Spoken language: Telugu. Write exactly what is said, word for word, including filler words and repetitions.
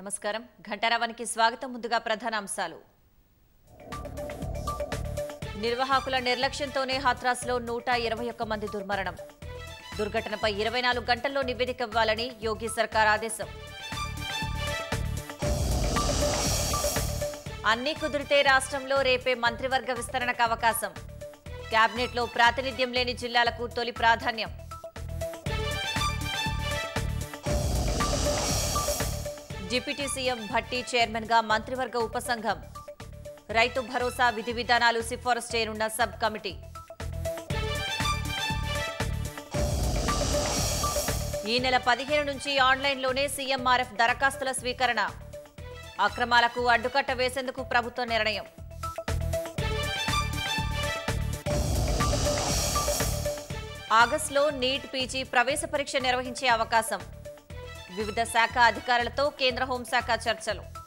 నమస్కారం ఘంటారావానికి స్వాగతం ముందుగా ప్రధాన అంశాలు నిర్వాహకుల నిర్లక్ష్యంతోనే హాత్రాస్లో నూట ఇరవై ఒక్క మంది దుర్మరణం దుర్ఘటనపై ఇరవై నాలుగు గంటల్లో నివేదిక ఇవ్వాలని యోగి సర్కార్ ఆదేశం అన్ని కుదిరితే రాష్ట్రంలో రేపే మంత్రివర్గ విస్తరణకు అవకాశం కేబినెట్లో ప్రాతినిధ్యం లేని జిల్లాలకు తొలి ప్రాధాన్యం డిప్యూటీ సీఎం భట్టి చైర్మన్ గా మంత్రివర్గ ఉపసంఘం రైతు భరోసా విధి విధానాలు సిఫారసు చేయనున్న సబ్ కమిటీ ఈ నెల పదిహేను నుంచి ఆన్లైన్లోనే సీఎంఆర్ఎఫ్ దరఖాస్తుల స్వీకరణ అక్రమాలకు అడ్డుకట్ట వేసేందుకు ప్రభుత్వ నిర్ణయం ఆగస్టులో నీట్ పీజీ ప్రవేశ పరీక్ష నిర్వహించే అవకాశం వివిధ శాఖ అధికారులతో కేంద్ర హోంశాఖ చర్చలు